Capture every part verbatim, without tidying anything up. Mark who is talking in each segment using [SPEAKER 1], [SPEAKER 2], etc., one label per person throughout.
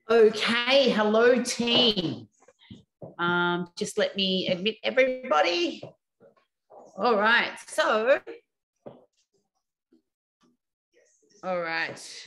[SPEAKER 1] Okay, hello team. Um, just let me admit everybody. All right, so, all right.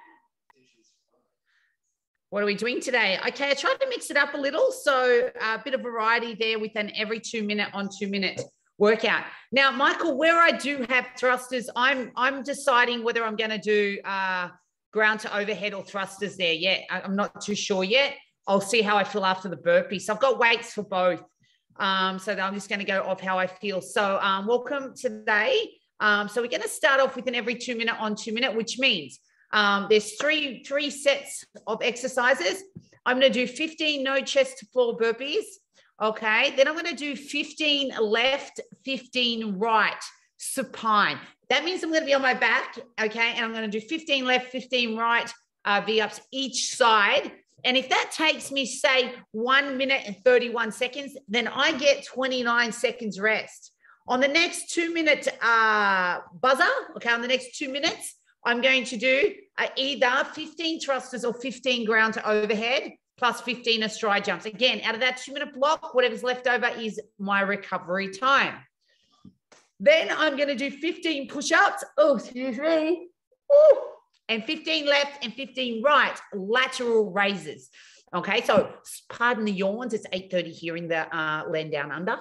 [SPEAKER 1] What are we doing today? Okay, I tried to mix it up a little, so a bit of variety there with an every two minute on two minute workout. Now, Michael, where I do have thrusters, I'm I'm deciding whether I'm going to do uh, ground to overhead or thrusters there yet. I'm not too sure yet. I'll see how I feel after the burpee. So I've got weights for both. Um, so I'm just going to go off how I feel. So um, welcome today. Um, so we're going to start off with an every two minute on two minute, which means um, there's three, three sets of exercises. I'm going to do fifteen no chest to floor burpees. Okay. Then I'm going to do fifteen left, fifteen right supine. That means I'm going to be on my back. Okay. And I'm going to do fifteen left, fifteen right uh, V-ups each side. And if that takes me, say, one minute and thirty-one seconds, then I get twenty-nine seconds rest. On the next two-minute uh, buzzer, okay, on the next two minutes, I'm going to do uh, either fifteen thrusters or fifteen ground to overhead plus fifteen astride jumps. Again, out of that two-minute block, whatever's left over is my recovery time. Then I'm going to do fifteen push-ups. Oh, excuse me. Ooh. And fifteen left and fifteen right, lateral raises. Okay, so pardon the yawns. It's eight thirty here in the uh, land down under.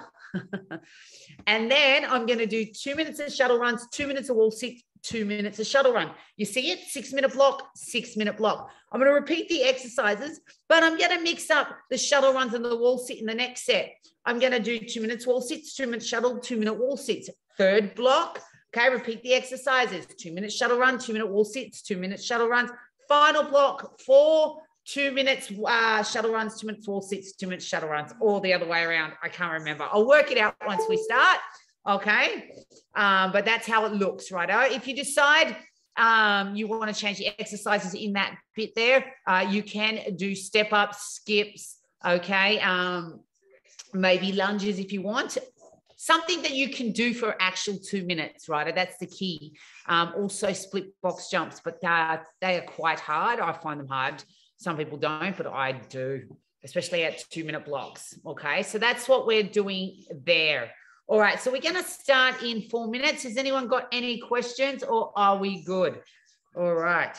[SPEAKER 1] And then I'm going to do two minutes of shuttle runs, two minutes of wall sit, two minutes of shuttle run. You see it? Six-minute block, six-minute block. I'm going to repeat the exercises, but I'm going to mix up the shuttle runs and the wall sit in the next set. I'm going to do two minutes wall sits, two minutes shuttle, two-minute wall sits. Third block. Okay, repeat the exercises. Two minute shuttle run, two minute wall sits, two minute shuttle runs. Final block, four, two minutes uh, shuttle runs, two minutes wall sits, two minutes shuttle runs, all the other way around. I can't remember. I'll work it out once we start. Okay, um, but that's how it looks, right? If you decide um, you want to change the exercises in that bit there, uh, you can do step ups, skips, okay, um, maybe lunges if you want. Something that you can do for actual two minutes, right? That's the key. Um, also split box jumps, but uh, they are quite hard. I find them hard. Some people don't, but I do, especially at two minute blocks. Okay, so that's what we're doing there. All right, so we're going to start in four minutes. Has anyone got any questions or are we good? All right.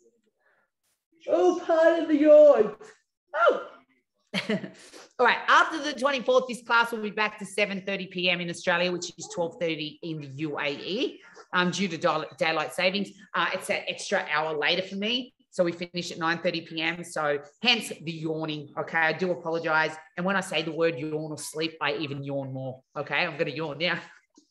[SPEAKER 1] Oh, pardon the yawn. Oh. All right, after the twenty-fourth, this class will be back to seven thirty p m in Australia, which is twelve thirty in the U A E, um, due to daylight savings. Uh, it's an extra hour later for me, so we finish at nine thirty p m, so hence the yawning, okay? I do apologize, and when I say the word yawn or sleep, I even yawn more, okay? I'm going to yawn now.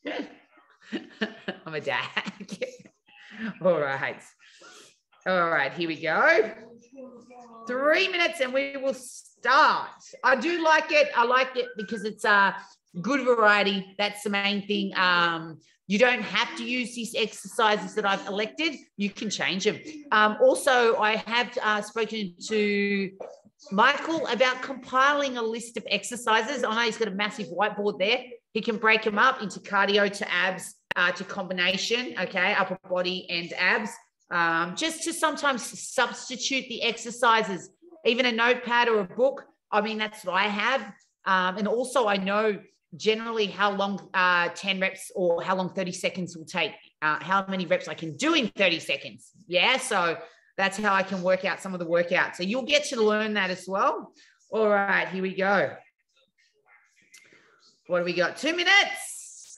[SPEAKER 1] I'm a dad. All right. All right, here we go. Three minutes and we will start. I do like it. I like it because it's a good variety. That's the main thing. Um, you don't have to use these exercises that I've elected. You can change them. Um, also, I have uh, spoken to Michael about compiling a list of exercises. I know he's got a massive whiteboard there. He can break them up into cardio to abs uh, to combination, okay, upper body and abs. Um, just to sometimes substitute the exercises, even a notepad or a book. I mean, that's what I have. Um, and also I know generally how long uh, ten reps or how long thirty seconds will take, uh, how many reps I can do in thirty seconds. Yeah. So that's how I can work out some of the workouts. So you'll get to learn that as well. All right, here we go. What do we got? Two minutes.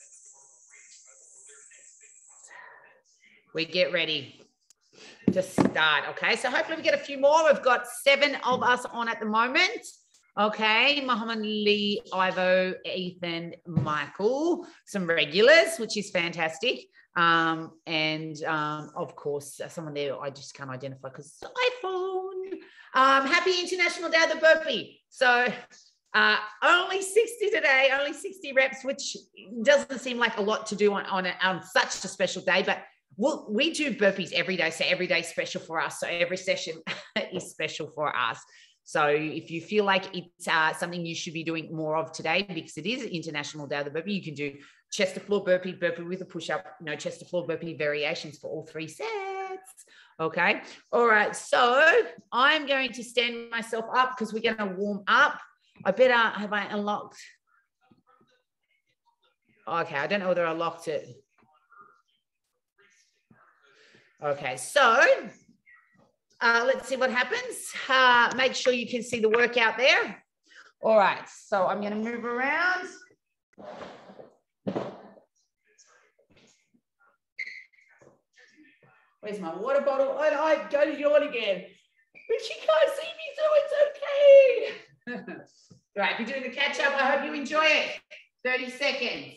[SPEAKER 1] We get ready to start. Okay, so hopefully we get a few more. We've got seven of us on at the moment. Okay, Muhammad, Lee, Ivo, Ethan, Michael, some regulars, which is fantastic. Um, and um, of course, someone there I just can't identify because it's iPhone. Um, happy International Day of the Burpee. So uh, only sixty today, only sixty reps, which doesn't seem like a lot to do on, on, a, on such a special day, but Well, we do burpees every day, so every day is special for us. So every session is special for us. So if you feel like it's uh, something you should be doing more of today, because it is International Day of the Burpee, you can do chest to floor burpee, burpee with a push-up, no chest to floor burpee variations for all three sets. Okay. All right. So I'm going to stand myself up because we're going to warm up. I better have I unlocked. Okay. I don't know whether I locked it. Okay. So uh, let's see what happens. Uh, make sure you can see the workout there. All right. So I'm going to move around. Where's my water bottle? Oh, no, I go to yawn again. But she can't see me, so it's okay. Right, if you're doing the catch up, I hope you enjoy it. thirty seconds.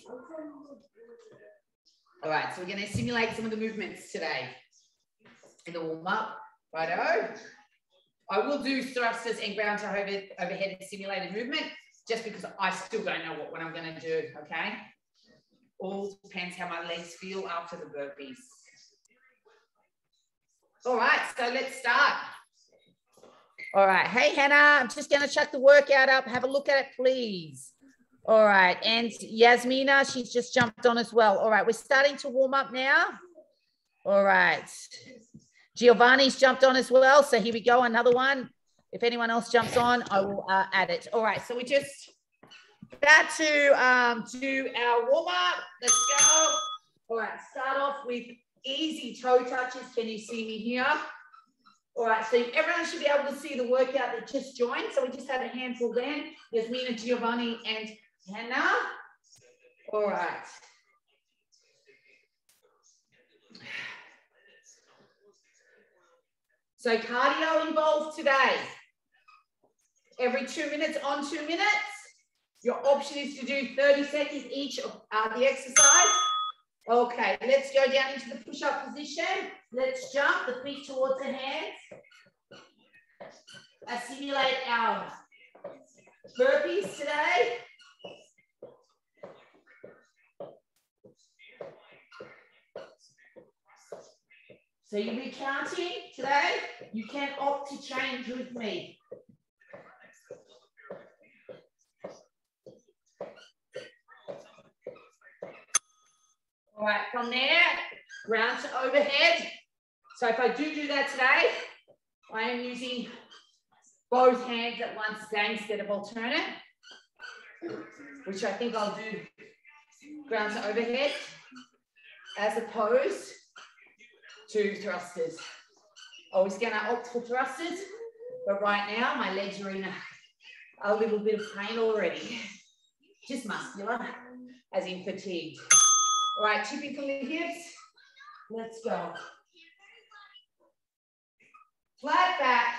[SPEAKER 1] All right, so we're going to simulate some of the movements today in the warm up. Righto. I will do thrusters and ground to over, overhead simulated movement just because I still don't know what, what I'm going to do, okay? All depends how my legs feel after the burpees. All right, so let's start. All right. Hey, Hannah, I'm just going to chuck the workout up. Have a look at it, please. All right. And Yasmina, she's just jumped on as well. All right. We're starting to warm up now. All right. Giovanni's jumped on as well. So here we go. Another one. If anyone else jumps on, I will uh, add it. All right. So we just about to um, do our warm up. Let's go. All right. Start off with easy toe touches. Can you see me here? All right, so everyone should be able to see the workout that just joined. So we just had a handful then. Yasmina, Giovanni, and Hannah. All right. So cardio involved today. Every two minutes on two minutes. Your option is to do thirty seconds each of uh, the exercise. Okay, let's go down into the push-up position. Let's jump the feet towards the hands. I simulate our burpees today. So you'll be counting today. You can opt to change with me. All right, from there, round to overhead. So if I do do that today, I am using both hands at once today instead of alternate, which I think I'll do ground to overhead as opposed to thrusters. I was going to opt for thrusters, but right now my legs are in a, a little bit of pain already. Just muscular, as in fatigued. All right, tipping from the hips. Let's go. Flat back.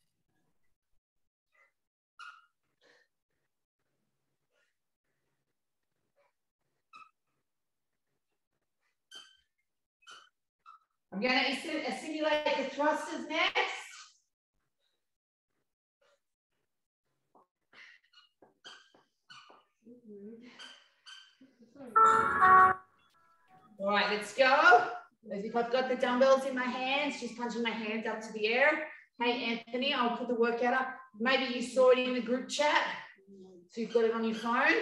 [SPEAKER 1] I'm going to simulate the thrusters next. All right, let's go. As if I've got the dumbbells in my hands, just punching my hands up to the air. Hey, Anthony, I'll put the workout up. Maybe you saw it in the group chat, so you've got it on your phone.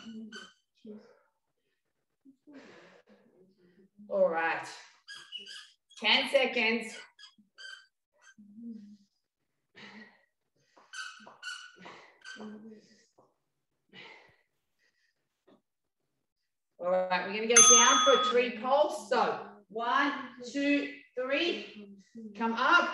[SPEAKER 1] All right. ten seconds. All right, we're going to go down for a three pulse. So one, two, three. Come up.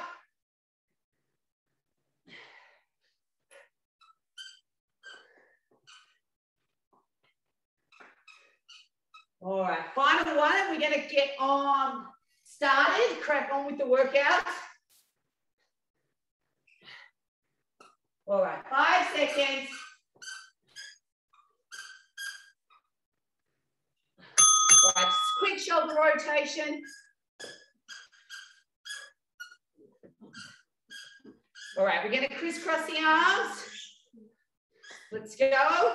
[SPEAKER 1] All right, final one. We're going to get on started. Crack on with the workout. All right, five seconds. All right, quick shoulder rotation. All right, we're going to crisscross the arms. Let's go.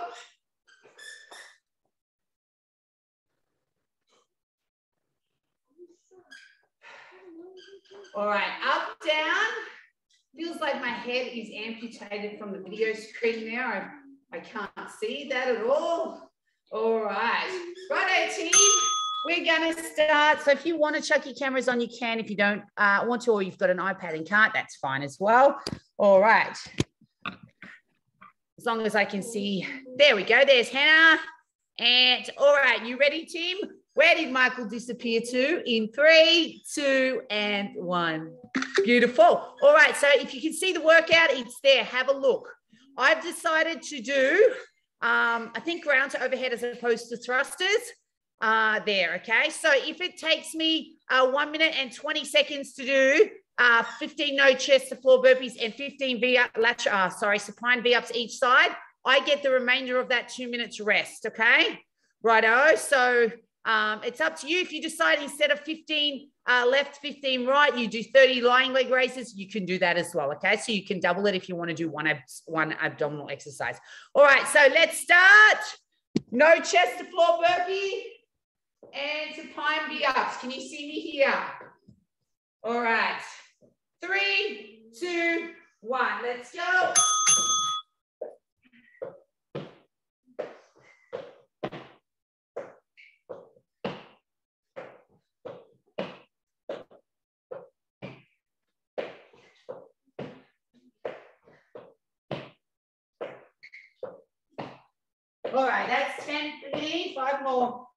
[SPEAKER 1] All right, up, down. Feels like my head is amputated from the video screen there. I, I can't see that at all. All right, righto team. we're going to start. So if you want to chuck your cameras on, you can. If you don't uh, want to, or you've got an iPad and can't, that's fine as well. All right. As long as I can see. There we go. There's Hannah. And all right, you ready, team? Where did Michael disappear to? In three, two, and one. Beautiful. All right, so if you can see the workout, it's there. Have a look. I've decided to do, um, I think, ground to overhead as opposed to thrusters. Uh, there, okay? So if it takes me uh, one minute and twenty seconds to do uh, fifteen no chest to floor burpees and fifteen V up, latch, uh, sorry, supine V ups each side, I get the remainder of that two minutes rest, okay? Righto, so um, it's up to you. If you decide instead of fifteen uh, left, fifteen right, you do thirty lying leg raises, you can do that as well, okay? So you can double it if you want to do one, ab one abdominal exercise. All right, so let's start. No chest to floor burpee and supine V ups. Can you see me here? All right, three, two, one, let's go. All right, that's ten for me, five more.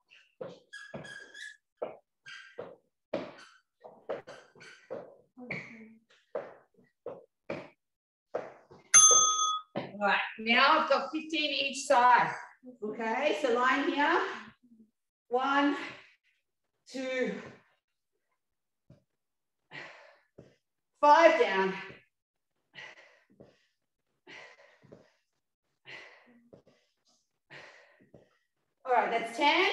[SPEAKER 1] All right, now I've got fifteen each side. Okay, so line here. One, two, five down. All right, that's ten.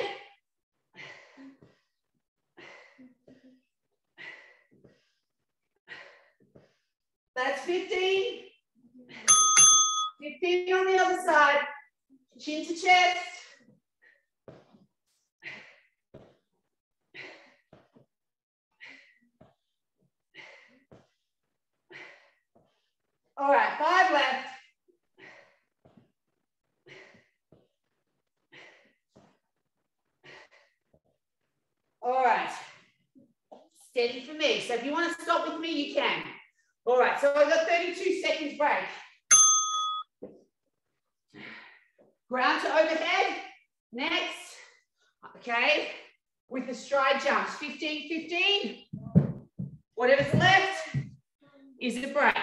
[SPEAKER 1] That's fifteen. fifteen on the other side. Chin to chest. All right, five left. All right, steady for me. So if you want to stop with me, you can. All right, so I've got thirty-two seconds break. Ground to overhead, next, okay, with the stride jumps, fifteen, fifteen. Whatever's left is a break.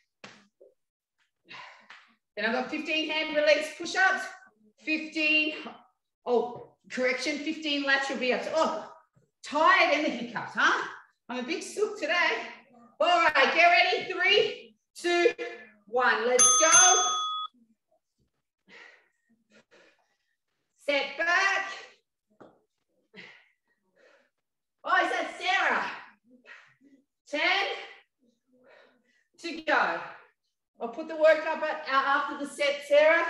[SPEAKER 1] Then I've got fifteen hand release push-ups, fifteen, oh, correction, fifteen lateral V-ups. Oh, tired and the hiccups, huh? I'm a big sook today. All right, get ready. Three, two, one. Let's go. Step back. Oh, is that Sarah? ten to go. I'll put the work up at, uh, after the set, Sarah.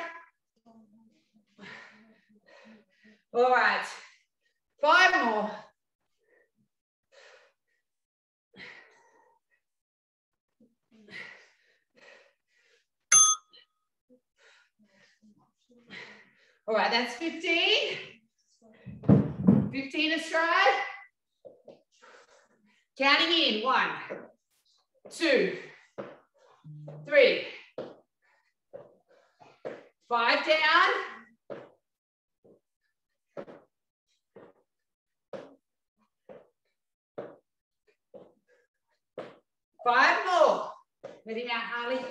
[SPEAKER 1] All right, five more. All right, that's fifteen. fifteen astride. Counting in, one, two, three, five down. Five more. Let him out, Harley.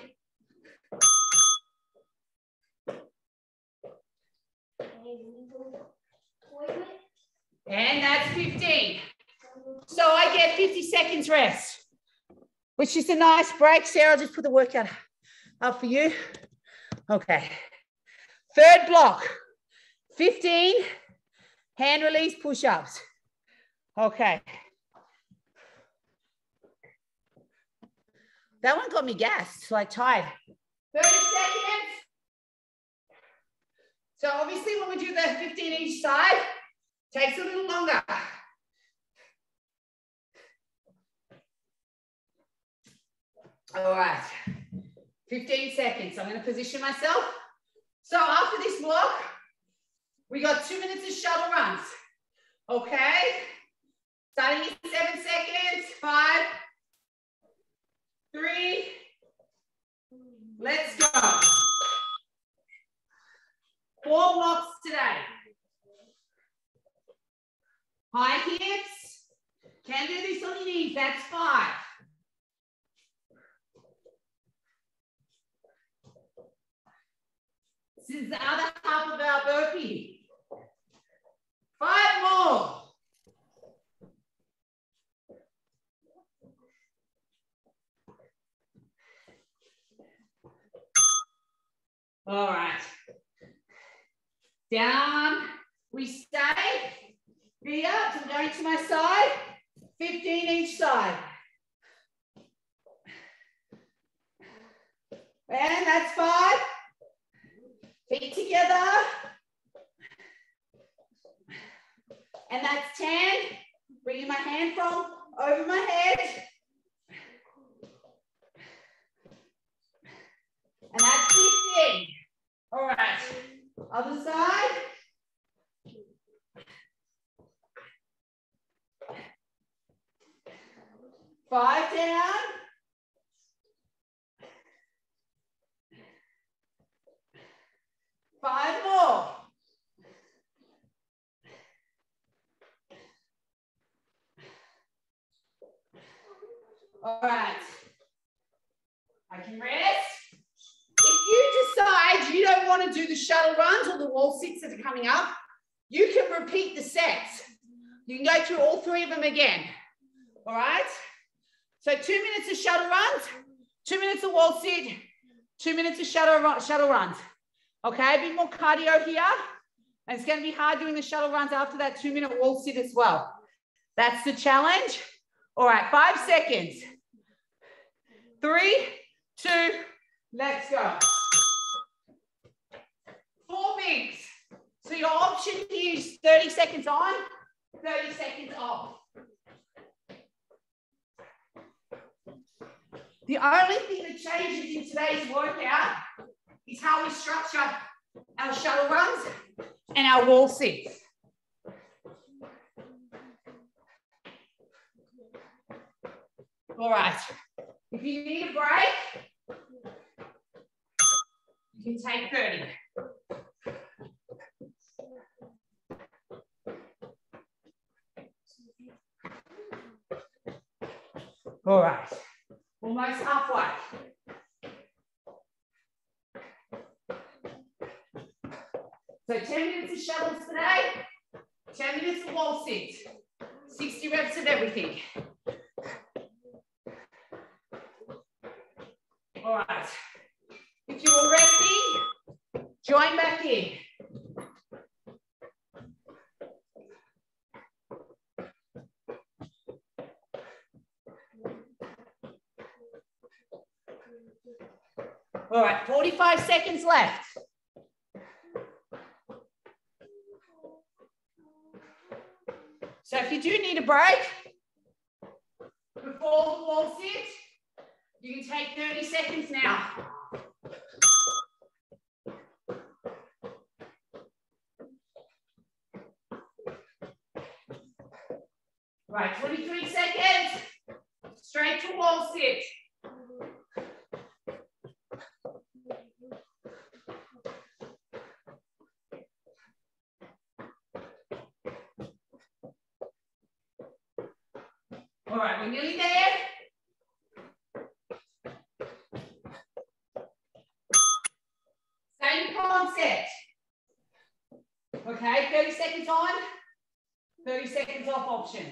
[SPEAKER 1] And that's fifteen. So I get fifty seconds rest, which is a nice break. Sarah, I'll just put the workout up for you. Okay. Third block, fifteen hand release push-ups. Okay. That one got me gassed, like tired. thirty seconds. So obviously when we do the fifteen each side, takes a little longer. All right, fifteen seconds. I'm going to position myself. So after this block, we got two minutes of shuttle runs. Okay. Starting in seven seconds. Five, three, let's go. Four blocks today. High hips. Can do this on your knees. That's five. This is the other half of our burpee. Five more. All right. Down. We stay. Feet up. So I'm going to my side. fifteen each side. And that's five. Feet together. And that's ten. Bringing my hand from over my head. And that's fifteen. All right. Other side. Five down. Five more. All right. I can rest. If you decide you don't want to do the shuttle runs or the wall sits that are coming up, you can repeat the sets. You can go through all three of them again. All right. So two minutes of shuttle runs, two minutes of wall sit, two minutes of shuttle, shuttle runs. Okay, a bit more cardio here. And it's going to be hard doing the shuttle runs after that two minute wall sit as well. That's the challenge. All right, five seconds. Three, two, let's go. Four bigs. So your option here is thirty seconds on, thirty seconds off. The only thing that changes in today's workout is how we structure our shuttle runs and our wall sits. All right. If you need a break, you can take thirty. All right. Almost halfway. So ten minutes of shuttles today, ten minutes of wall sits, sixty reps of everything. All right. If you were resting, join back in. All right, forty-five seconds left. So if you do need a break before the wall sit, you can take thirty seconds now. Right, twenty-three seconds, straight to wall sit. All right, we're nearly there. Same concept. Okay, thirty seconds on, thirty seconds off option.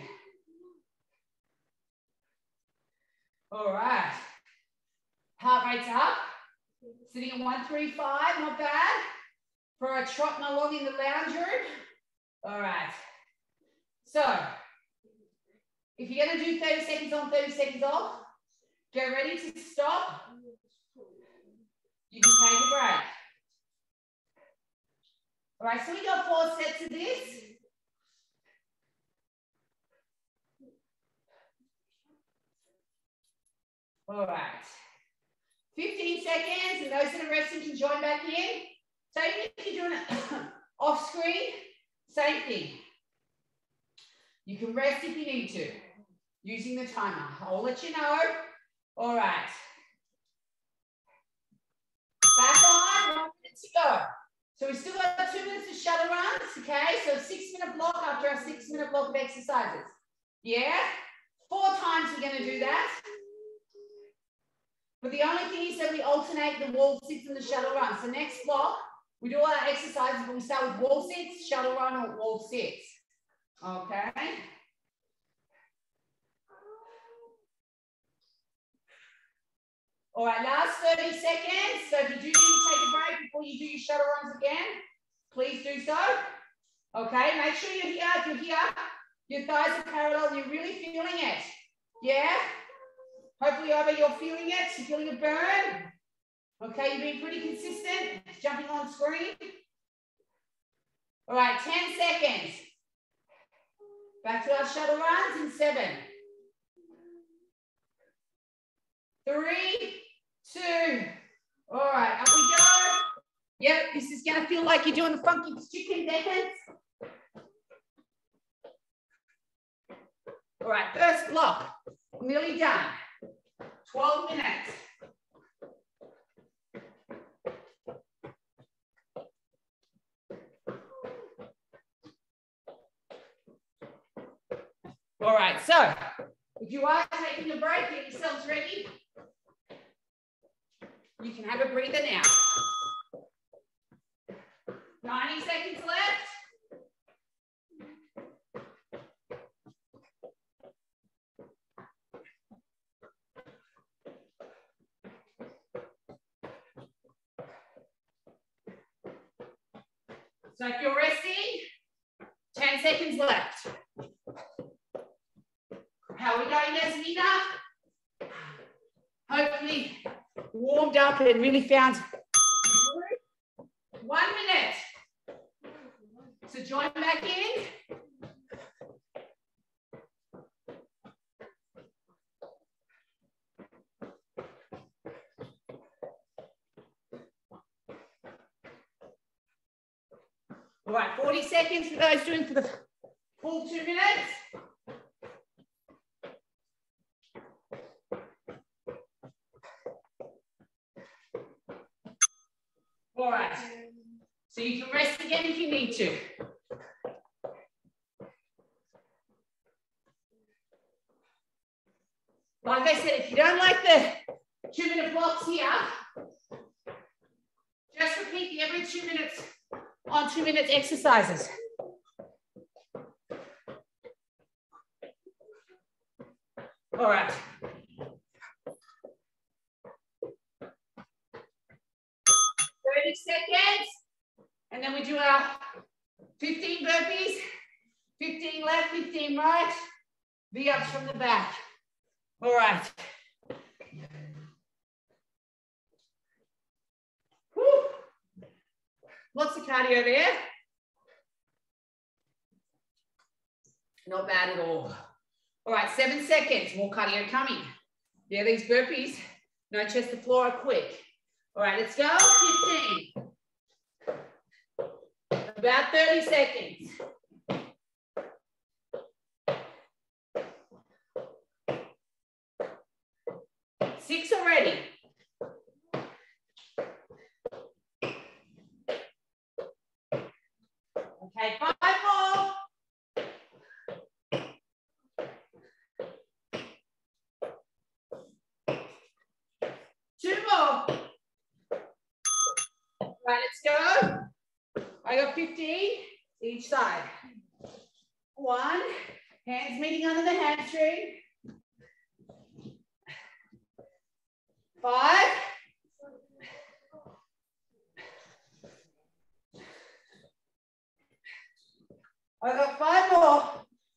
[SPEAKER 1] All right. Heart rate's up. Sitting at one three five, not bad. For a trotting along in the lounge room. All right. So, if you're going to do thirty seconds on, thirty seconds off, get ready to stop. You can take a break. All right, so we got four sets of this. All right. fifteen seconds, and those that are resting can join back in. So even if you're doing it off screen, same thing. You can rest if you need to, using the timer. I'll let you know. All right. Back on, one minute to go. So we've still got two minutes of shuttle runs, okay? So six minute block after our six minute block of exercises. Yeah? Four times we're gonna do that. But the only thing is that we alternate the wall sits and the shuttle run. So next block, we do all our exercises, but we start with wall sits, shuttle run, or wall sits. Okay? All right, last thirty seconds. So if you do need to take a break before you do your shuttle runs again, please do so. Okay, make sure you're here. If you're here, your thighs are parallel and you're really feeling it. Yeah? Hopefully over you're feeling it. You're feeling a burn. Okay, you've been pretty consistent. Jumping on screen. All right, ten seconds. Back to our shuttle runs in seven. Three, two. All right, up we go. Yep, this is gonna feel like you're doing the funky chicken decades. All right, first block, nearly done. twelve minutes. All right, so if you are taking a break, get yourselves ready. You can have a breather now. ninety seconds left. So if you're resting, ten seconds left. How are we going, Yasmina? Hopefully warmed up and really found one minute. So join back in. All right, forty seconds for those doing for the full two minutes. All right, so you can rest again if you need to. Like I said, if you don't like the two minute blocks here, just repeat the every two minutes on two minutes exercises. All right. thirty seconds, and then we do our fifteen burpees, fifteen left, fifteen right, V-ups from the back. All right. Whew. Lots of cardio there. Not bad at all. All right, seven seconds, more cardio coming. Yeah, these burpees, no chest to floor are quick. All right, let's go, fifteen. About thirty seconds. Six already. Okay, five more. Two more. All right, let's go. I got fifteen each side. One, hands meeting under the hamstring. Five. I got five more.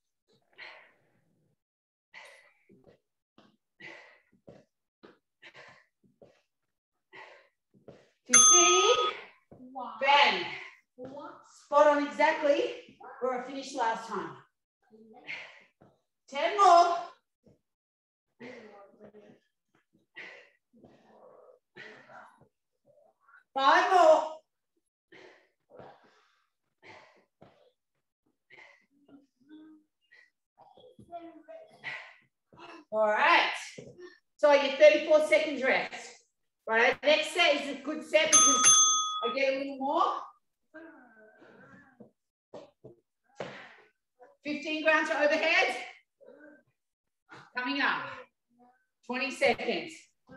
[SPEAKER 1] fifteen. Wow. Bang. Spot on exactly where I finished last time. ten more. Five more. thirty-four seconds rest. Right, next set is a good set because I get a little more. fifteen ground to overhead. Coming up. twenty seconds.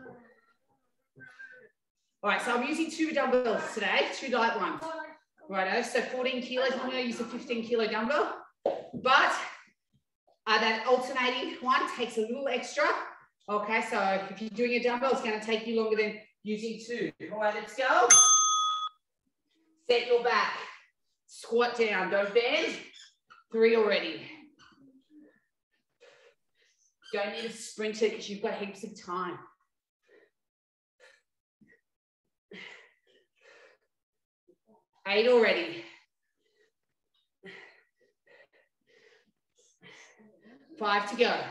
[SPEAKER 1] All right, so I'm using two dumbbells today, two light ones. Righto, so fourteen kilos. I'm going to use a fifteen kilo dumbbell, but uh, that alternating one takes a little extra. Okay, so if you're doing a dumbbell, it's going to take you longer than using two. All right, let's go. Set your back. Squat down, don't bend. Three already. Don't need to sprint it because you've got heaps of time. Eight already. Five to go.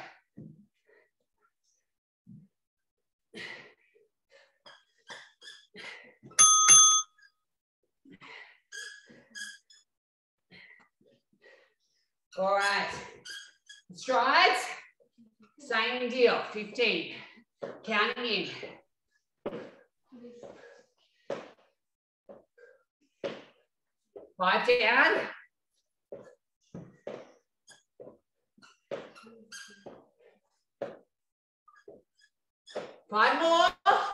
[SPEAKER 1] All right. Strides. Same deal. fifteen. Counting in. Five down. Five more.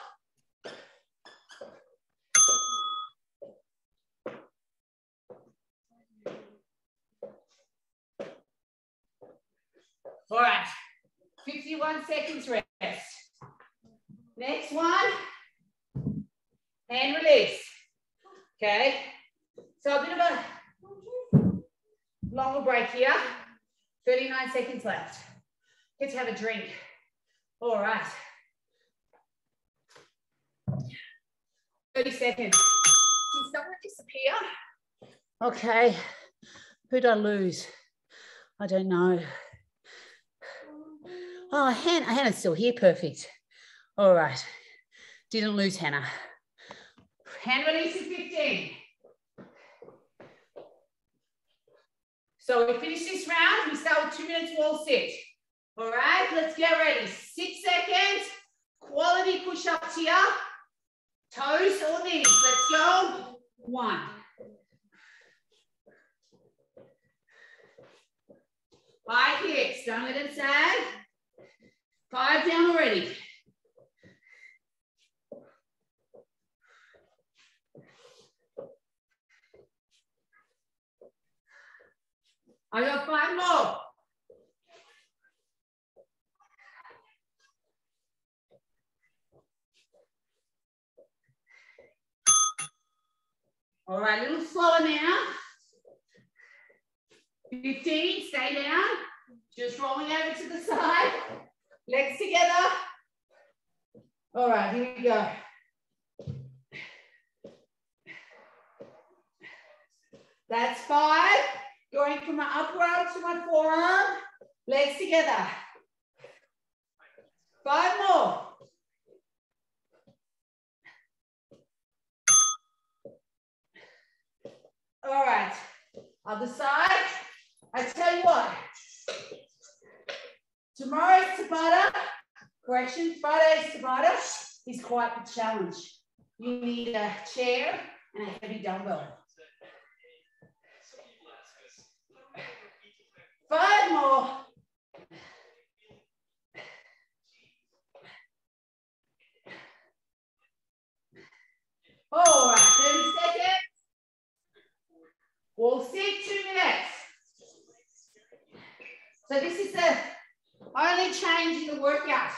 [SPEAKER 1] All right. fifty-one seconds rest. Next one. Hand release. Okay. So a bit of a longer break here. thirty-nine seconds left. Get to have a drink. All right. thirty seconds. Did someone disappear? Okay. Who'd I lose? I don't know. Oh, Hannah, Hannah's still here. Perfect. All right. Didn't lose Hannah. Hand release is fifteen. So we finish this round. We start with two minutes wall sit. All right, let's get ready. Six seconds. Quality push-ups here. Toes or knees. Let's go. One. Five hits. Don't let it sag. Five down already. I got five more. All right, a little slower now. fifteen, stay down. Just rolling over to the side. Legs together. All right, here we go. That's five. Going from my upper arm to my forearm. Legs together. Five more. All right. Other side. I tell you what. Tomorrow's Tabata, correction, Friday's Tabata is quite the challenge. You need a chair and a heavy dumbbell. Five more. All right, thirty seconds. We'll sit two minutes. So this is the only change in the workout.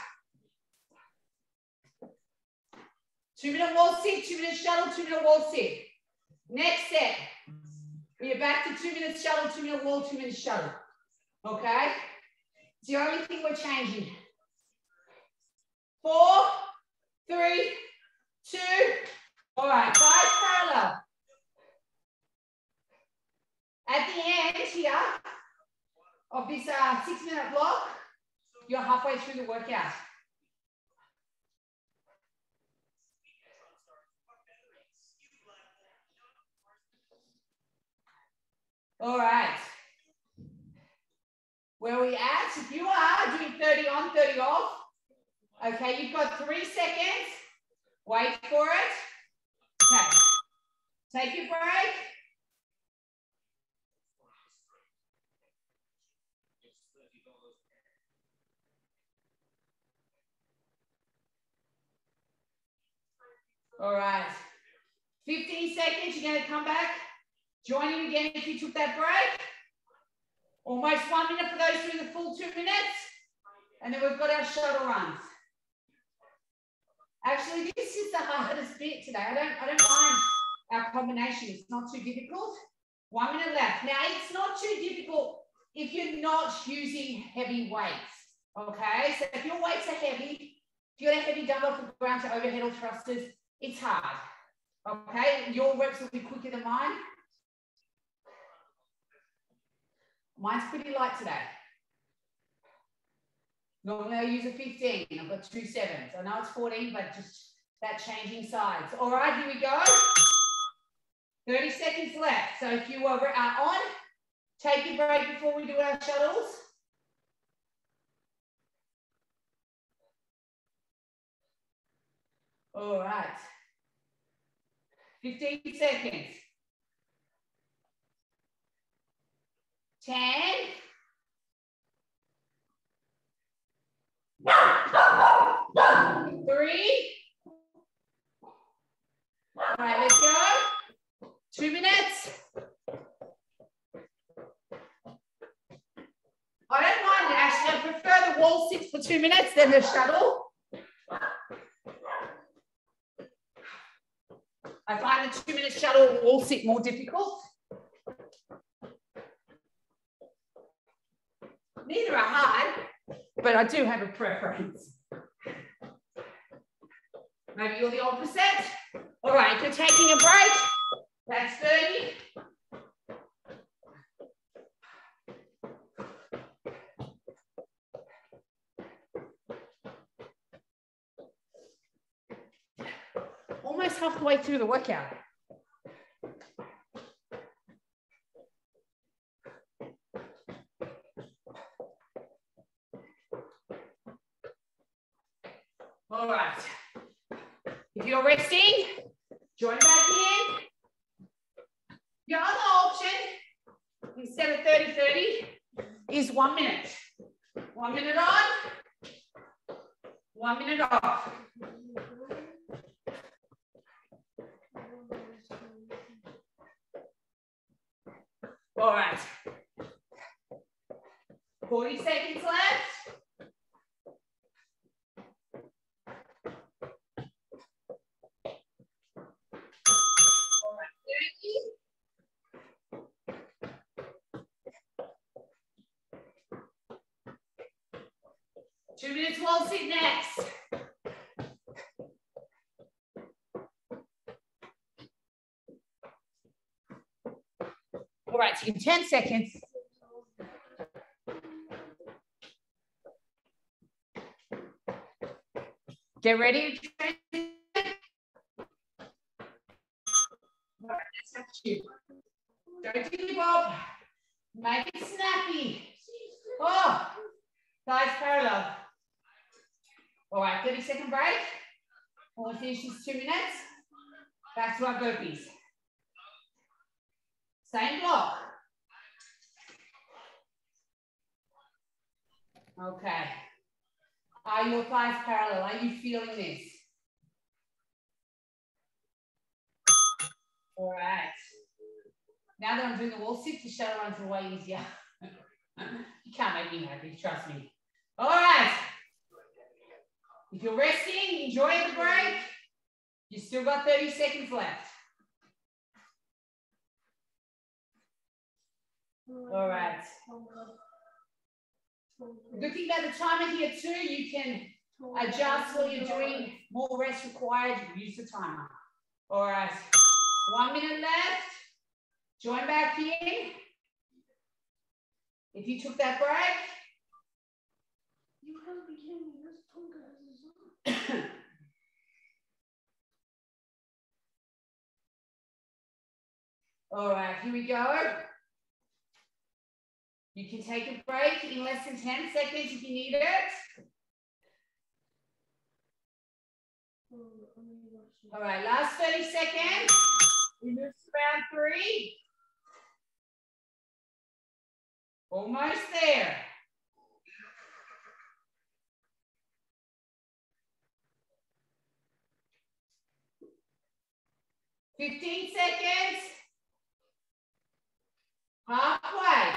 [SPEAKER 1] Two minute wall sit, two minute shuttle, two minute wall sit. Next set. We're back to two minutes shuttle, two minute wall, two minutes shuttle. Okay? It's the only thing we're changing. Four, three, two. All right, five parallel. At the end here of this uh, six minute block, you're halfway through the workout. All right. Where are we at? If you are doing thirty on, thirty off, Okay, you've got three seconds. Wait for it. Okay. Take your break. All right. fifteen seconds, you're going to come back. Join in again if you took that break. Almost one minute for those doing the full two minutes. And then we've got our shuttle runs. Actually, this is the hardest bit today. I don't, I don't mind our combination. It's not too difficult. One minute left. Now, it's not too difficult if you're not using heavy weights. Okay, so if your weights are heavy, if you got a heavy dumbbell for ground to overhead or thrusters, it's hard. Okay, your reps will be quicker than mine. Mine's pretty light today. Normally I use a fifteen. I've got two sevens. I know it's fourteen, but just that changing sides. All right, here we go. thirty seconds left. So if you are on, take your break before we do our shuttles. All right. fifteen seconds. ten. Three. All right, let's go. Two minutes. I don't mind, actually. I prefer the wall sits for two minutes than the shuttle. I find the two minute shuttle wall sit more difficult. Neither are hard, but I do have a preference. Maybe you're the opposite. All right, if you're taking a break, that's thirty. Almost halfway through the workout. All right. If you're resting, join back in. Your other option, instead of thirty thirty, is one minute. One minute on, one minute off. All right. forty seconds left. All right, thirty. Two minutes wall sit next. All right, so in ten seconds. Get ready. All right, let's have to. Don't give up. Make it snappy. Oh, thighs parallel. All right, thirty second break. When we finish this two minutes, back to our burpees. Same block. Okay. Are your thighs parallel? Are you feeling this? All right. Now that I'm doing the wall sit, the shuttle runs are way easier. You can't make me happy, trust me. All right. If you're resting, enjoy the break. You still got thirty seconds left. All right. The good thing about the timer here too, you can adjust what you're doing. More rest required, use the timer. All right. One minute left. Join back in. If you took that break. All right, here we go. You can take a break in less than ten seconds if you need it. All right, last thirty seconds. We move to round three. Almost there. fifteen seconds. Halfway.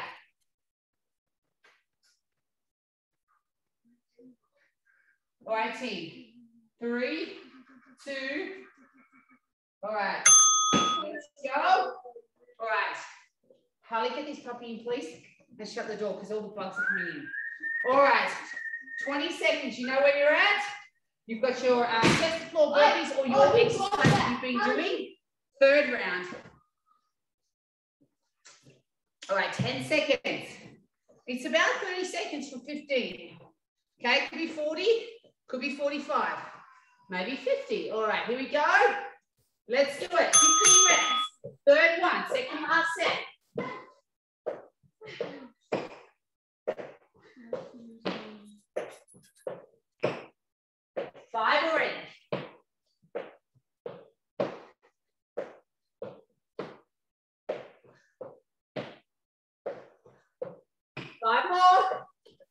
[SPEAKER 1] All right, team. Three, two. All right. Let's go. All right. Harley, get this puppy in, please. And shut the door because all the bugs are coming in. All right. twenty seconds. You know where you're at? You've got your uh, chest to floor burpees or your exercise you've been doing. Third round. All right, ten seconds. It's about thirty seconds from fifteen. Okay, could be forty, could be forty-five, maybe fifty. All right, here we go. Let's do it. fifteen reps. Third one, second last set. Five already. Five more.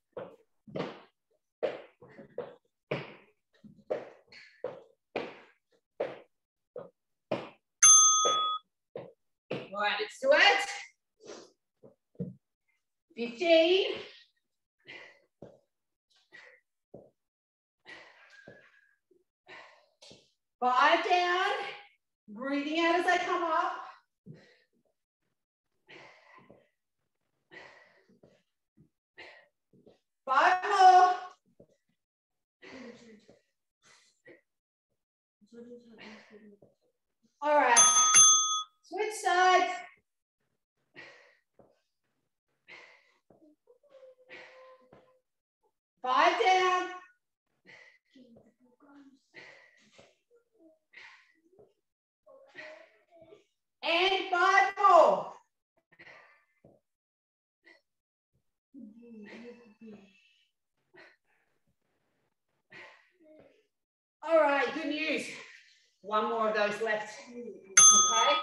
[SPEAKER 1] All right, let's do it. fifteen. Five down. Breathing out as I come up. Five more. All right. Switch sides. Five down. And five more. All right, good news. One more of those left. Okay.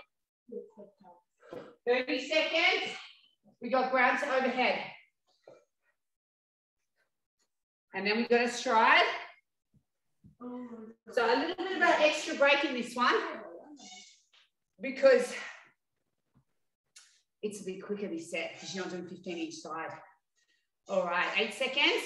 [SPEAKER 1] thirty seconds. We got ground to overhead. And then we got a stride. So a little bit of an extra break in this one because it's a bit quicker this set because you're not doing fifteen each side. All right, eight seconds.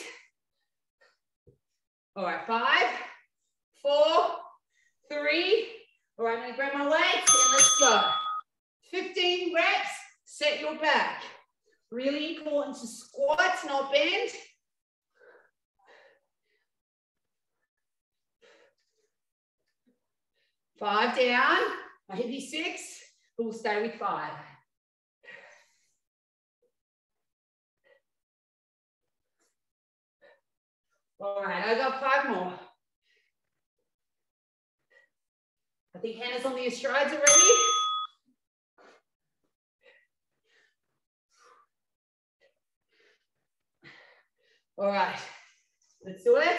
[SPEAKER 1] All right, five, four, three. All right, I'm gonna grab my weights and let's go. fifteen reps, set your back. Really important to squat, not bend. Five down, maybe six, but we'll stay with five. All right, I got five more. I think Hannah's on the strides already. All right, let's do it.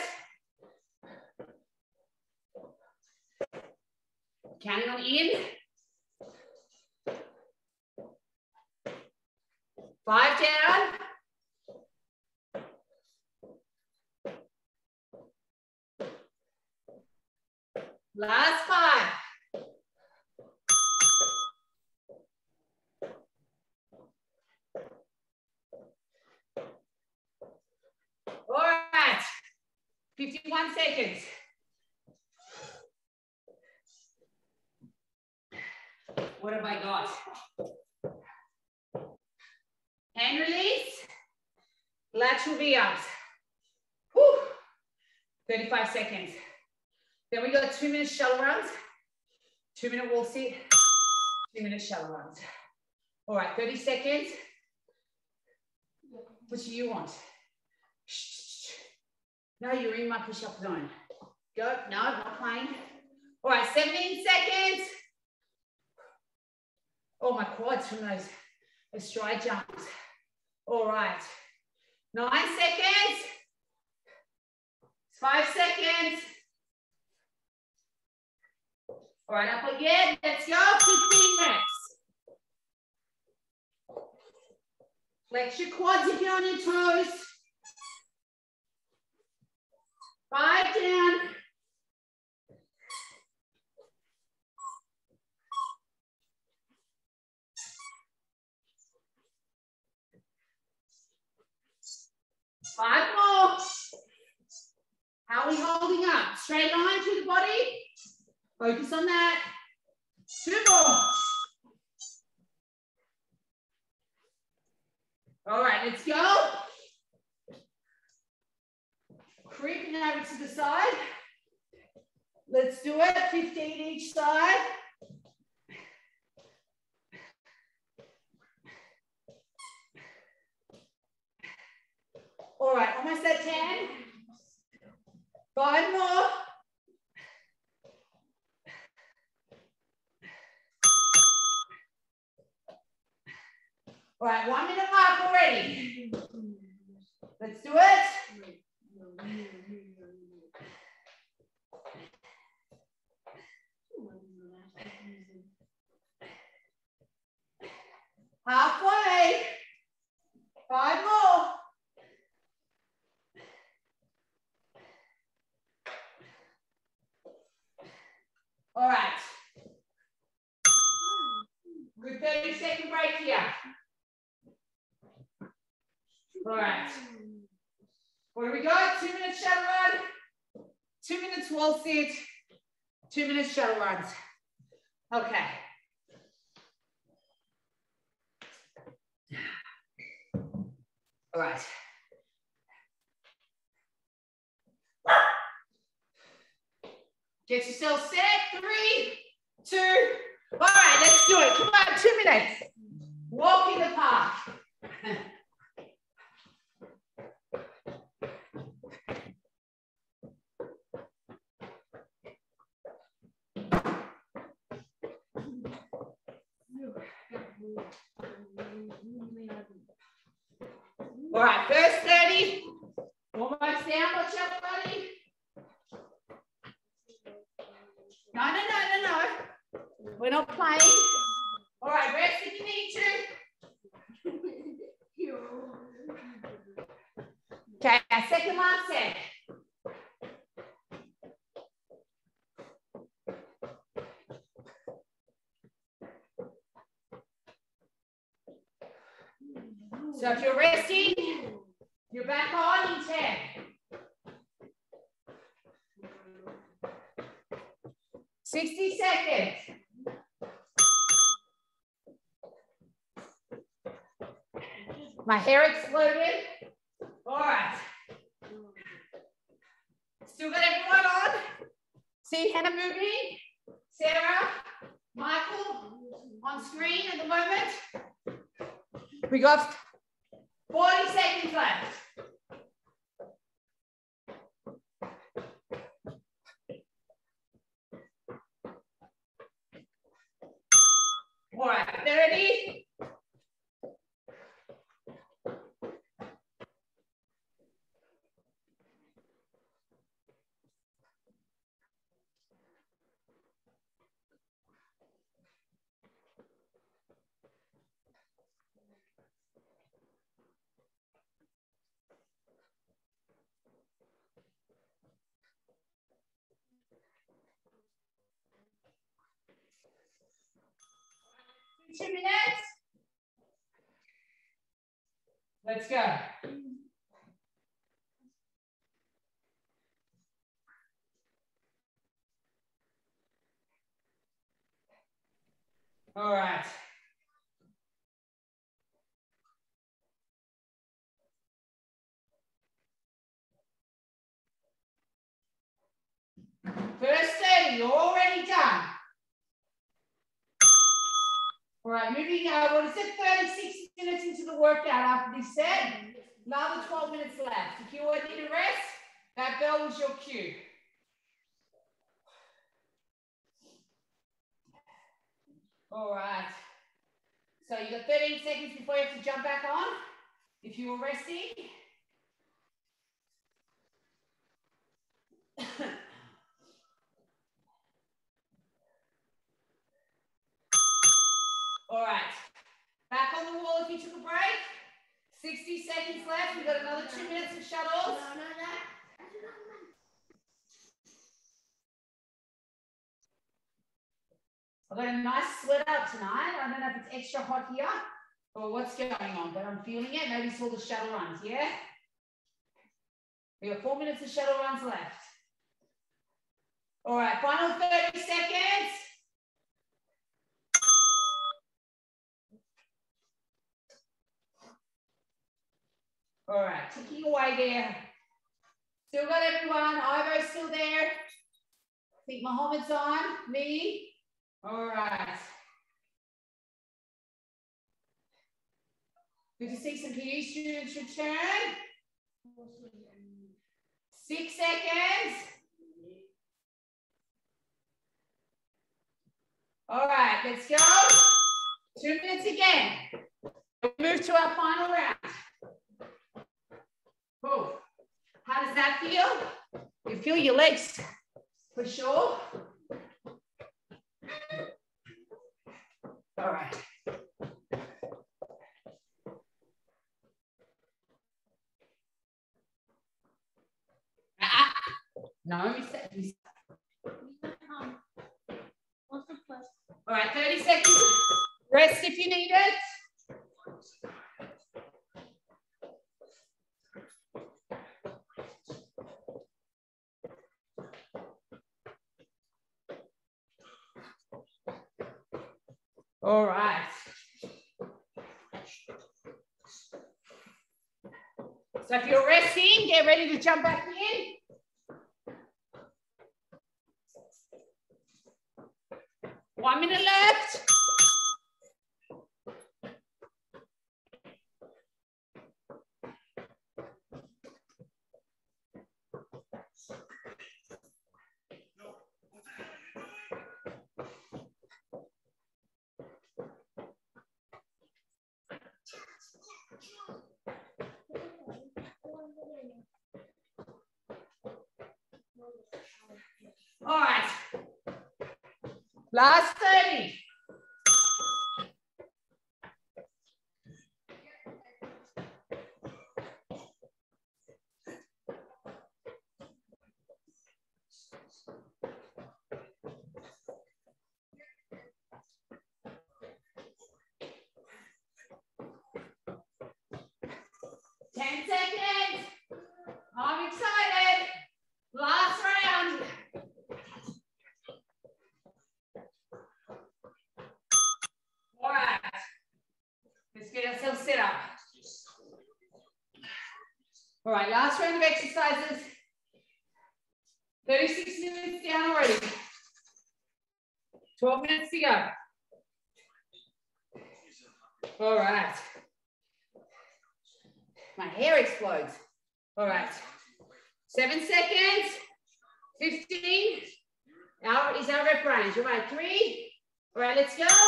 [SPEAKER 1] Counting on in. Five down. Last five. All right, fifty-one seconds. What have I got? Hand release, lateral V-ups. Whew. thirty-five seconds. Then we got two minute shuttle runs, two minute wall sit, two minute shuttle runs. All right, thirty seconds. What do you want? No, you're in my push-up zone. Go, no, not playing. All right, seventeen seconds. Oh, my quads from those, those stride jumps. All right, nine seconds. Five seconds. All right, up again. Let's go. fifteen reps. Flex your quads if you're on your toes. Five down. Five more. How are we holding up? Straight line through the body. Focus on that. Two more. All right, let's go. Creeping over to the side. Let's do it. fifteen each side. All right, almost at ten. Five more. All right, one minute mark already. Let's do it. Halfway. Five more. All right. Good thirty second break here. All right. What do we got? Two minutes shuttle run. Two minutes wall sit. Two minutes shuttle runs. Okay. All right. Get yourself set. Three, two. All right, let's do it. Come on, two minutes. Walk in the park. All right, first thirty. Almost down. Watch out, buddy. No, no, no, no, no. We're not playing. All right, rest if you need to. Okay, our second last set. So if you're resting, you're back on in ten. sixty seconds. My hair exploded. All right. Still got everyone on? See Hannah moving? Sarah, Michael on screen at the moment. We got forty seconds left. All right, thirty. Two minutes. Let's go. All right. First thirty, you're already done. All right, moving on. What is it? thirty-six minutes into the workout after this set. Another twelve minutes left. If you want to need a rest, that bell was your cue. All right. So you got thirteen seconds before you have to jump back on. If you were resting. we took a break. sixty seconds left. We've got another two minutes of shuttles. No, no, no. I've got a nice sweat out tonight. I don't know if it's extra hot here or what's going on, but I'm feeling it. Maybe it's all the shuttle runs, yeah? We have four minutes of shuttle runs left. All right, final thirty seconds. All right, ticking away there. Still got everyone. Ivo's still there. I think Mohammed's on. Me. All right. Good to see some P E students return. Six seconds. All right, let's go. Two minutes again. We move to our final round. Cool. How does that feel? You feel your legs for sure. All right. Ah, no, you said. All right, thirty seconds. Rest if you need it. All right. So if you're resting, get ready to jump back in. One minute left. All right. Last thirty. ten seconds. I'm excited. Last round. All right. Let's get ourselves set up. All right, last round of exercises. thirty-six minutes down already. twelve minutes to go. All right. My hair explodes. All right. Seven seconds. fifteen. Our, is our rep range. All right, three. All right, let's go.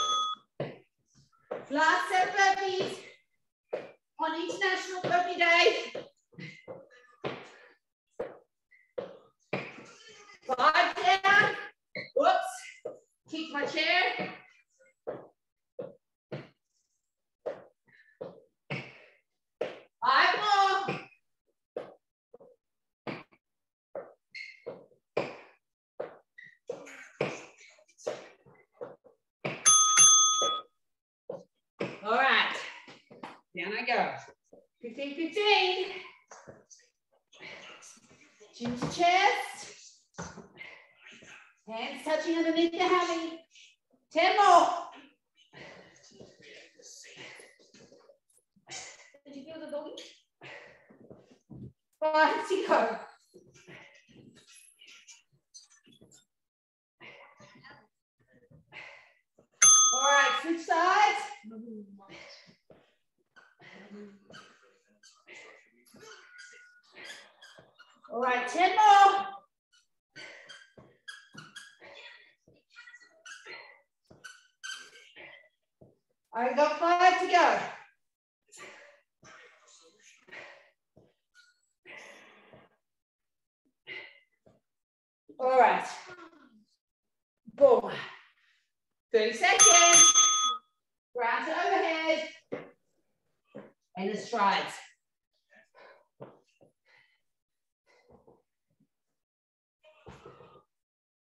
[SPEAKER 1] Last set burpees on International Burpee Day. Five down. Whoops. Kick my chair. Five more. All right. Down I go. fifteen, fifteen. Chin to chest. Hands touching underneath the hammy. ten more. Did you feel the doggy? Five to go. All right, switch sides. All right, ten more. I got five to go. All right. Boom. thirty seconds. Ground to overhead.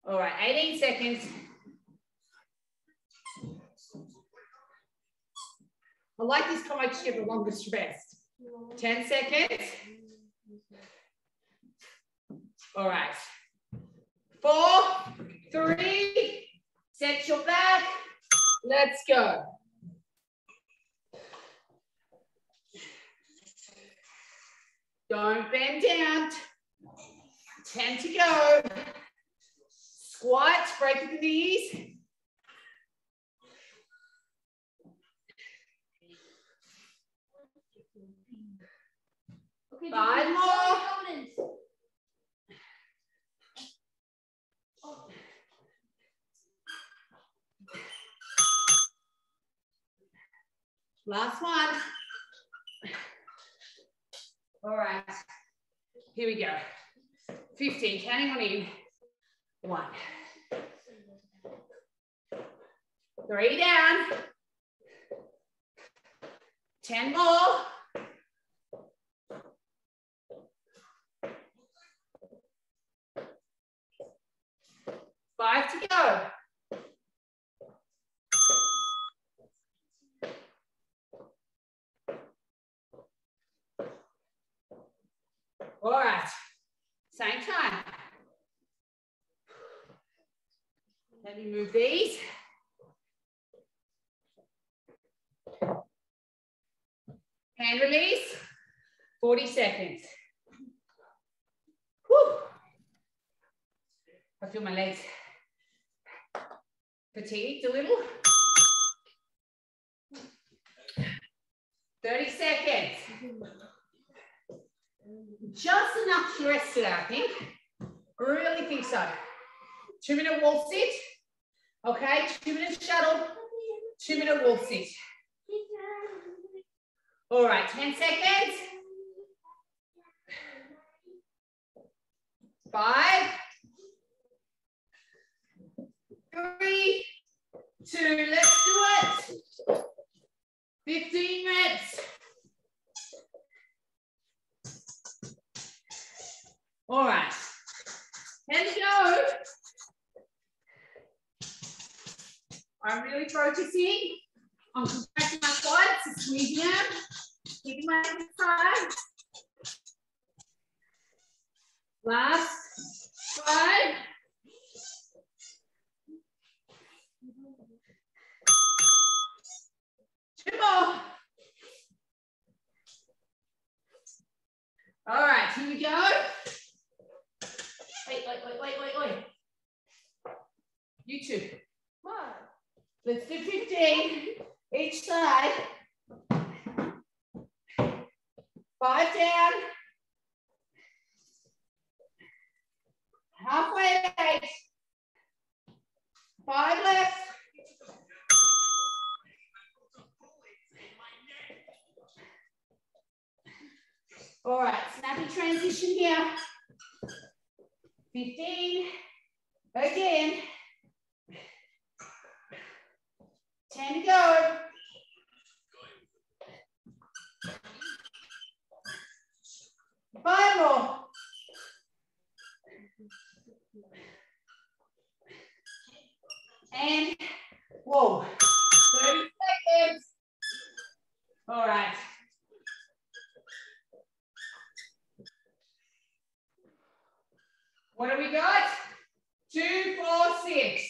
[SPEAKER 1] All right, eighteen seconds. I like this combination to get the longest rest. ten seconds. All right. Four, three, set your back. Let's go. Don't bend down. ten to go. Squats, break the knees.
[SPEAKER 2] Okay,
[SPEAKER 1] Five more. Last one. All right. Here we go. fifteen, counting on in. One. Three down. ten more. Five to go. All right, same time. Let me move these. Hand release, forty seconds. Whew. I feel my legs fatigued a little. thirty seconds. Just enough to rest today, I think. I really think so. Two minute wall sit. Okay, two minute shuttle, two minute wall sit. All right, ten seconds. Five, three, two, let's do it. fifteen minutes. All right, and go. I'm really focusing on compressing my quads, squeezing them, keeping my hips tight. Last five. Two more. All right, here we go. Wait, wait, wait, wait, wait, wait. You two.
[SPEAKER 2] What?
[SPEAKER 1] Let's do fifteen each side. Five down. Halfway to eight. Five left. All right, snappy transition here. fifteen. Again. ten to go. Five more. And whoa, thirty seconds. All right. What do we got? Two, four, six.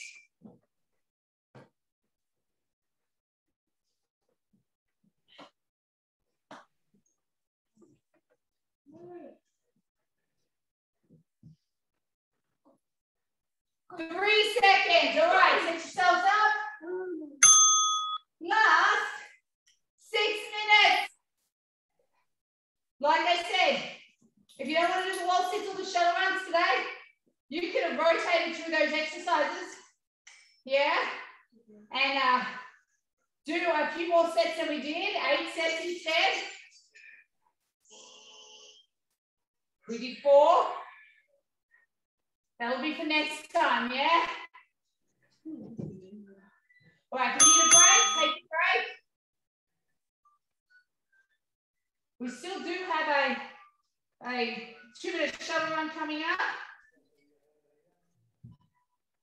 [SPEAKER 1] Three seconds. All right, set yourselves up. Last six minutes. Like I said, if you don't want to do the wall sits or the shuttle runs today, you could have rotated through those exercises. Yeah? And uh, do a few more sets than we did. Eight sets instead. We did four. That'll be for next time, yeah? All right, if you need a break, take a break. We still do have a, a two minute shuttle run coming up.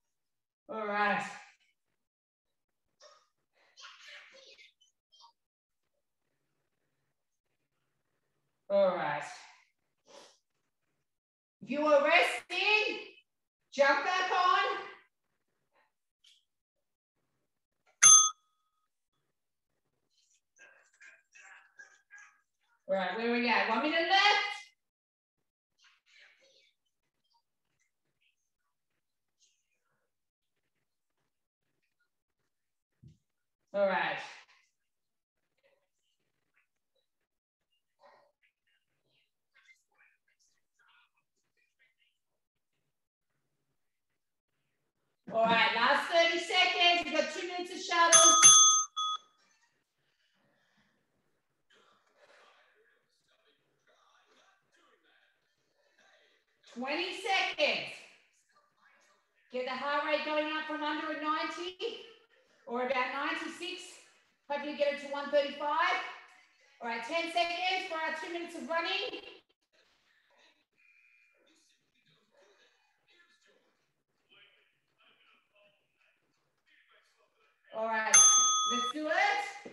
[SPEAKER 1] All right. All right. If you are resting, jump back on. All right, where we go? One minute left. All right. All right, last thirty seconds. We've got two minutes of shuttle. twenty seconds. Get the heart rate going up from under a ninety or about ninety-six. Hopefully get it to one thirty-five. All right, ten seconds for our two minutes of running. All right, let's do it.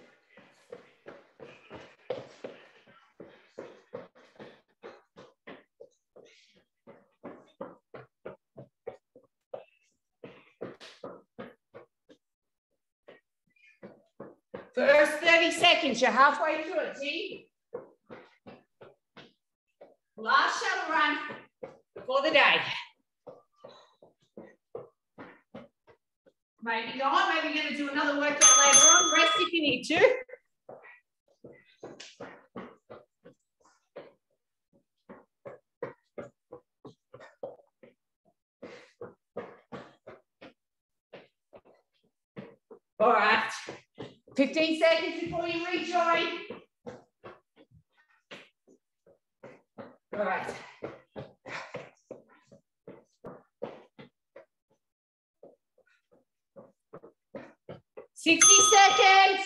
[SPEAKER 1] First thirty seconds, you're halfway through it, see? Last shuttle run for the day. Maybe not, maybe you're gonna do another workout later on. Rest if you need to. All right, fifteen seconds before you rejoin. All right. sixty seconds.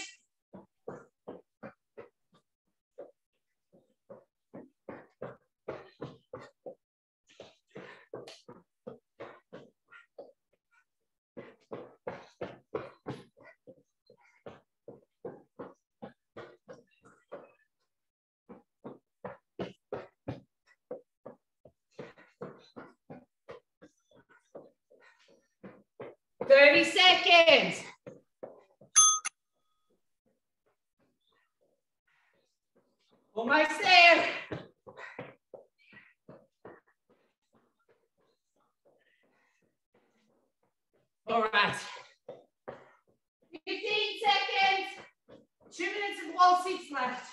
[SPEAKER 1] thirty seconds. Almost there. All right. fifteen seconds. Two minutes and wall six left.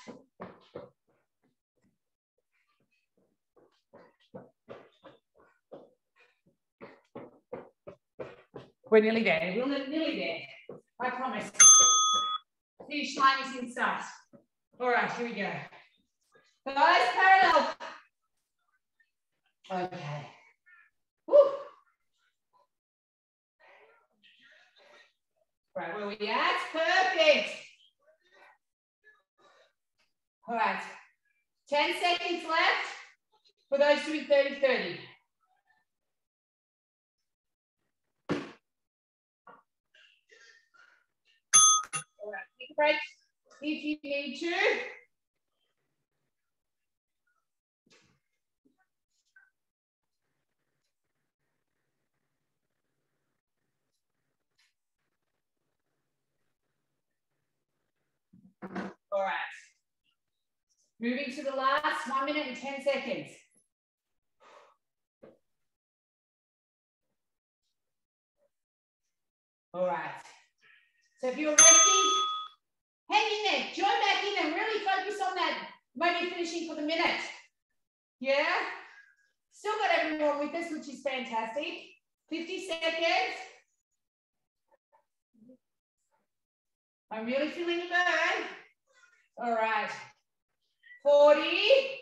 [SPEAKER 1] We're nearly there. We're nearly there. I promise. Finish line is in sight. All right, here we go. Guys, parallel. Okay. Woo. Right, where we at? Perfect. All right. ten seconds left for those doing thirty thirty. All right, take a break if you need to. All right. Moving to the last one minute and ten seconds. All right. So if you're resting, hang in there, join back in and really focus on that. Maybe finishing for the minute. Yeah? Still got everyone with us, which is fantastic. fifty seconds. I'm really feeling the burn. All right. forty.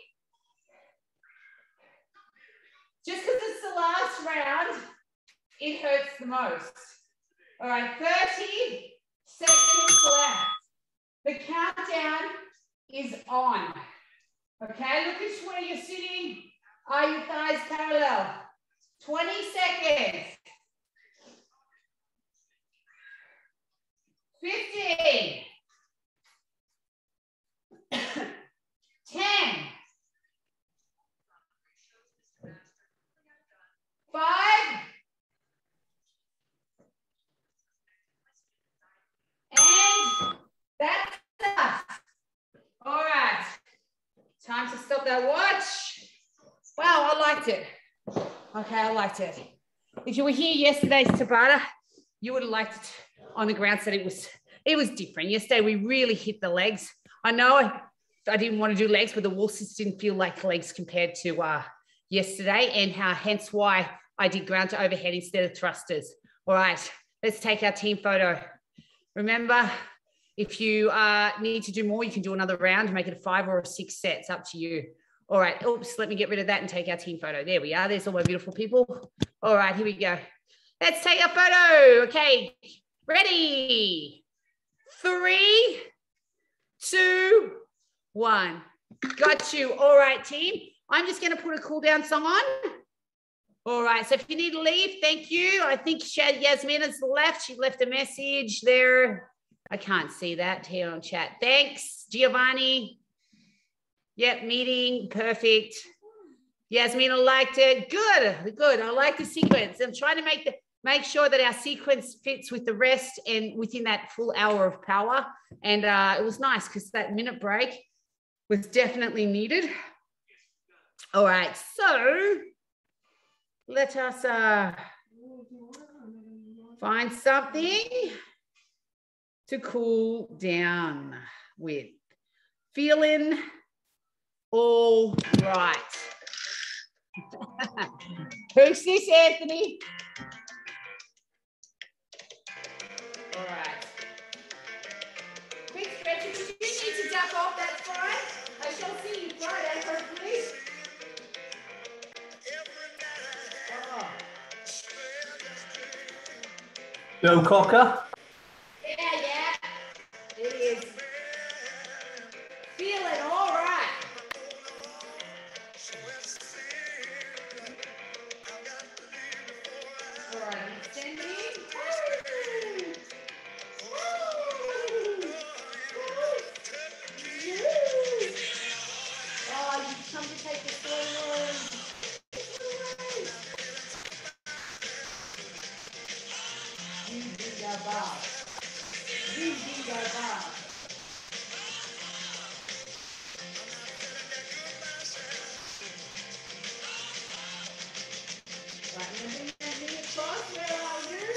[SPEAKER 1] Just because it's the last round, it hurts the most. All right, thirty seconds left. The countdown is on. Okay, look at where you're sitting. Are your thighs parallel? twenty seconds. Okay, I liked it. If you were here yesterday's Tabata, you would have liked it on the grounds that it was, it was different. Yesterday, we really hit the legs. I know I, I didn't want to do legs, but the wall sits didn't feel like legs compared to uh, yesterday, and how, hence why I did ground to overhead instead of thrusters. All right, let's take our team photo. Remember, if you uh, need to do more, you can do another round, make it a five or a six sets, up to you. All right, oops, let me get rid of that and take our team photo. There we are, there's all my beautiful people. All right, here we go. Let's take our photo. Okay, ready? Three, two, one. Got you. All right, team. I'm just going to put a cool down song on. All right, so if you need to leave, thank you. I think Yasmina's left. She left a message there. I can't see that here on chat. Thanks, Giovanni. Yep, meeting, perfect. Yasmina liked it. Good, good. I like the sequence. I'm trying to make the make sure that our sequence fits with the rest and within that full hour of power. And uh, it was nice because that minute break was definitely needed. All right, so let us uh, find something to cool down with. Feeling all right. Who's this, Anthony? All right. Quick stretch. If you need to duck off, that's fine. I shall see you Friday, hopefully. Oh.
[SPEAKER 2] Bill Cocker.
[SPEAKER 1] Yeah, yeah. It is. Feeling all right. All right, extending. Woo! Woo! Woo! Oh, you come to take the forward. You did that bow. You did that bow. Right, and then that knee across. Where are you?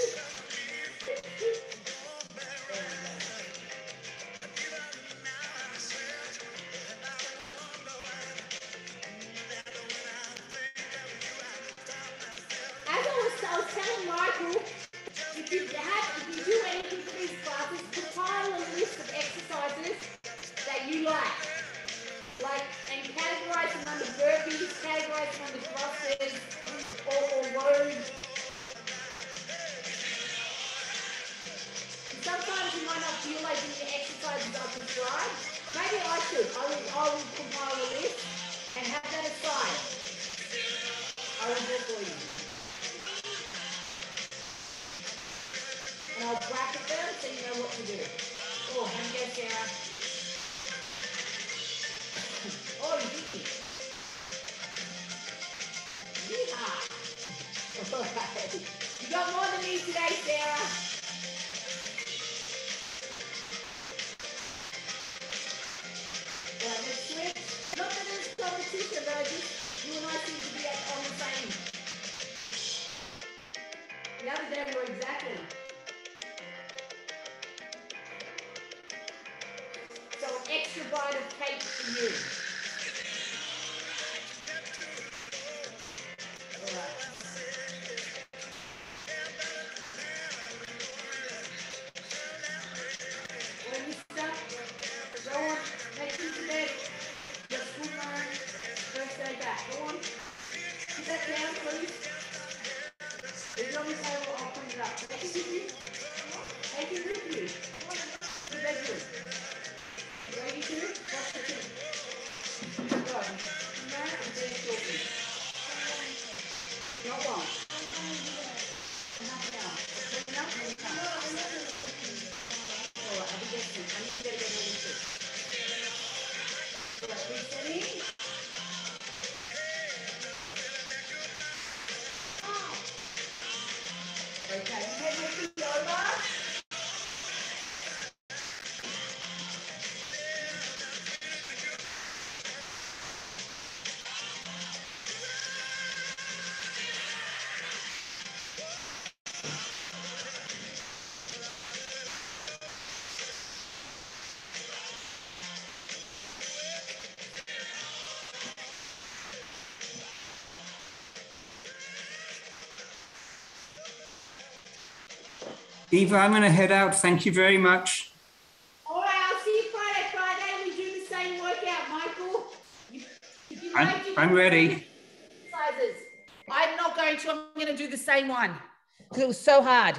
[SPEAKER 1] As I was, I was telling Michael, if you have, if you do anything for these classes, compile a list of exercises that you like, like, and categorize them under burpees, categorize them under thrusters, or, or loads. Sometimes you might not feel like doing the exercises I prescribe. Maybe I should. I will, I will compile a list and have that aside. I will do it for you. And I'll bracket them so you know what to do. Oh, and go down. Oh, you beat me. Yeehaw. All right. You got more than me today, Sarah. Right, let's switch. Not that there's competition, but I just, you and I seem to be at, on the same. The other day we were exactly. So an extra bite of cake for you. All right. When you stop, go on, take you to bed. Your school run, first day back. Go on. Put that down, please. If you want me to say, well, I'll put it up. Take it with you. Take it with you. To the bedroom. Ready to? Watch the thing. Go. No, I'm there shortly. Not long. Enough now. Enough, enough. All right, I'll be getting it. I need to get it ready too. All right, resetting. Okay, head your feet over.
[SPEAKER 3] Eva, I'm going to head out. Thank you very much.
[SPEAKER 1] All right, I'll see you Friday. Friday, we do the same workout, Michael. If you
[SPEAKER 3] I'm,
[SPEAKER 1] like, you
[SPEAKER 3] I'm ready.
[SPEAKER 1] exercises. I'm not going to. I'm going to do the same one because it was so hard.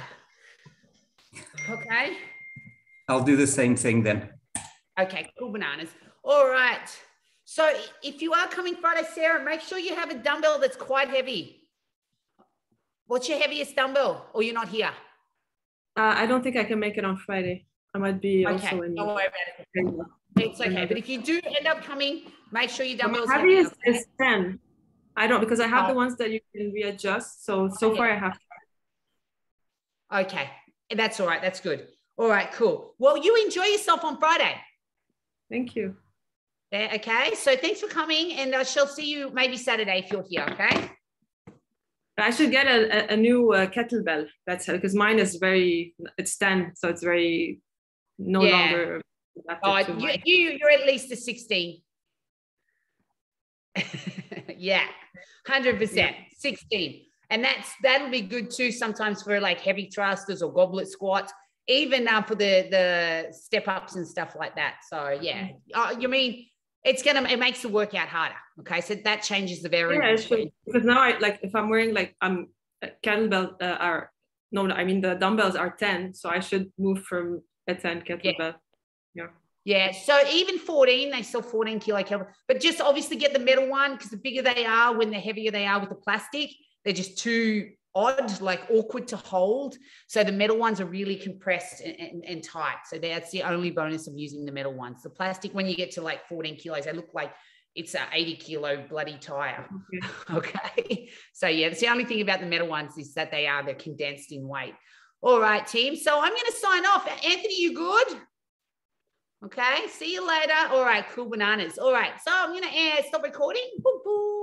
[SPEAKER 1] Okay.
[SPEAKER 3] I'll do the same thing then.
[SPEAKER 1] Okay, cool bananas. All right. So if you are coming Friday, Sarah, make sure you have a dumbbell that's quite heavy. What's your heaviest dumbbell? Or you're not here?
[SPEAKER 4] Uh, I don't think I can make it on Friday. I might be
[SPEAKER 1] okay,
[SPEAKER 4] also in.
[SPEAKER 1] Don't worry about it. It's okay. But if you do end up coming, make sure your dumbbell's
[SPEAKER 4] heavy.
[SPEAKER 1] Heaviest
[SPEAKER 4] is, is ten. I don't, because I have
[SPEAKER 1] oh.
[SPEAKER 4] the ones that you can readjust. So, so far I have.
[SPEAKER 1] Okay. That's all right. That's good. All right, cool. Well, you enjoy yourself on Friday.
[SPEAKER 4] Thank you.
[SPEAKER 1] Yeah, okay. So thanks for coming, and I shall see you maybe Saturday if you're here, okay?
[SPEAKER 4] I should get a, a, a new uh, kettlebell. That's because mine is very, it's ten, so it's very no
[SPEAKER 1] yeah.
[SPEAKER 4] longer.
[SPEAKER 1] Oh, you, you, you're at least a sixteen. Yeah, one hundred percent, yeah. sixteen. And that's, that'll be good too sometimes for like heavy thrusters or goblet squats, even uh, for the, the step ups and stuff like that. So yeah, uh, you mean, it's going to, it makes the workout harder. Okay. So that changes the variable.
[SPEAKER 4] Yeah, sure. Because now I like, if I'm wearing like, I'm um, kettlebell uh, are, no, I mean the dumbbells are ten. So I should move from a ten kettlebell. Yeah.
[SPEAKER 1] Yeah. Yeah. So even fourteen, they sell fourteen kilo kettlebell, but just obviously get the metal one because the bigger they are, when the heavier they are with the plastic, they're just too odd, like awkward to hold. So the metal ones are really compressed and, and, and tight. So that's the only bonus of using the metal ones. The plastic, when you get to like fourteen kilos, they look like it's an eighty kilo bloody tire. Okay. Okay. So yeah, that's the only thing about the metal ones is that they are, they're condensed in weight. All right, team. So I'm going to sign off. Anthony, you good? Okay. See you later. All right. Cool bananas. All right. So I'm going to uh, stop recording. Boom, boom.